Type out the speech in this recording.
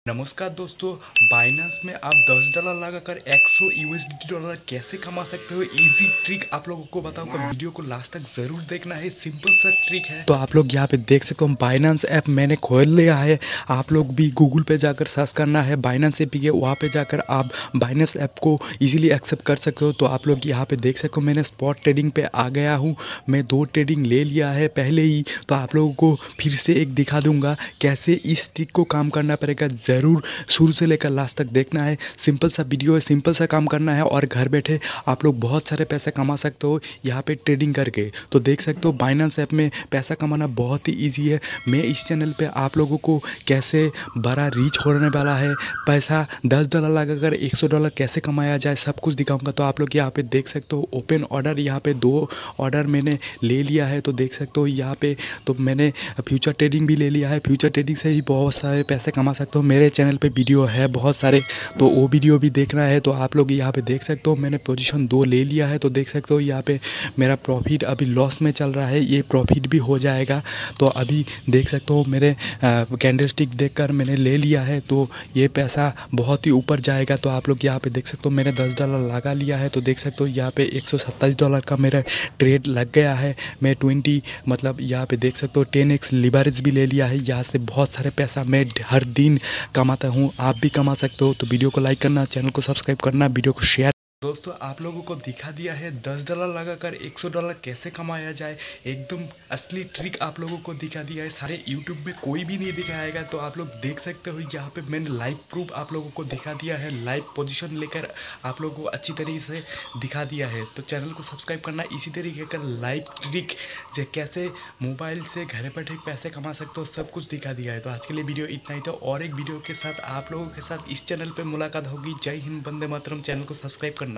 नमस्कार दोस्तों। बाइनांस में आप $10 लगाकर 100 यूएसडी डॉलर कैसे कमा सकते हो, इजी ट्रिक आप लोगों को बताऊंगा। वीडियो को लास्ट तक जरूर देखना है, सिंपल सा ट्रिक है। तो आप लोग यहाँ पे देख सकते हो बाइनांस ऐप मैंने खोल लिया है। आप लोग भी गूगल पे जाकर सर्च करना है बाइनांस ऐप के, वहाँ पे जाकर आप बाइनांस ऐप को इजीली एक्सेप्ट कर सकते हो। तो आप लोग यहाँ पे देख सकते हो मैंने स्पॉट ट्रेडिंग पे आ गया हूँ। मैं 2 ट्रेडिंग ले लिया है पहले ही। तो आप लोगों को फिर से एक दिखा दूंगा कैसे इस ट्रिक को काम करना पड़ेगा। ज़रूर शुरू से लेकर लास्ट तक देखना है। सिंपल सा वीडियो है, सिंपल सा काम करना है और घर बैठे आप लोग बहुत सारे पैसे कमा सकते हो यहाँ पे ट्रेडिंग करके। तो देख सकते हो बाइनांस ऐप में पैसा कमाना बहुत ही ईजी है। मैं इस चैनल पे आप लोगों को कैसे बड़ा रीच होने वाला है, पैसा $10 लगाकर $100 कैसे कमाया जाए, सब कुछ दिखाऊंगा। तो आप लोग यहाँ पे देख सकते हो ओपन ऑर्डर, यहाँ पे 2 ऑर्डर मैंने ले लिया है। तो देख सकते हो यहाँ पे तो मैंने फ्यूचर ट्रेडिंग भी ले लिया है। फ्यूचर ट्रेडिंग से ही बहुत सारे पैसे कमा सकते हो। मेरे चैनल पे वीडियो है बहुत सारे, तो वो वीडियो भी देखना है। तो आप लोग यहाँ पे देख सकते हो मैंने पोजीशन 2 ले लिया है। तो देख सकते हो यहाँ पे मेरा प्रॉफिट अभी लॉस में चल रहा है, ये प्रॉफिट भी हो जाएगा। तो अभी देख सकते हो मेरे कैंडलस्टिक देखकर मैंने ले लिया है, तो ये पैसा बहुत ही ऊपर जाएगा। तो आप लोग यहाँ पे देख सकते हो मैंने $10 लगा लिया है। तो देख सकते हो यहाँ पे $127 का मेरा ट्रेड लग गया है। मैं 20 मतलब यहाँ पे देख सकते हो 10x लिवरेज भी ले लिया है। यहाँ से बहुत सारे पैसा मैं हर दिन कमाता हूँ, आप भी कमा सकते हो। तो वीडियो को लाइक करना, चैनल को सब्सक्राइब करना, वीडियो को शेयर। दोस्तों आप लोगों को दिखा दिया है $10 लगाकर $100 कैसे कमाया जाए। एकदम असली ट्रिक आप लोगों को दिखा दिया है, सारे यूट्यूब में कोई भी नहीं दिखाएगा। तो आप लोग देख सकते हो यहाँ पे मैंने लाइव प्रूफ आप लोगों को दिखा दिया है, लाइव पोजीशन लेकर आप लोगों को अच्छी तरीके से दिखा दिया है। तो चैनल को सब्सक्राइब करना, इसी तरीके का लाइव ट्रिक जो कैसे मोबाइल से घर बैठे पैसे कमा सकते हो सब कुछ दिखा दिया है। तो आज के लिए वीडियो इतना ही था, और एक वीडियो के साथ आप लोगों के साथ इस चैनल पर मुलाकात होगी। जय हिंद, वंदे मातरम। चैनल को सब्सक्राइब करना।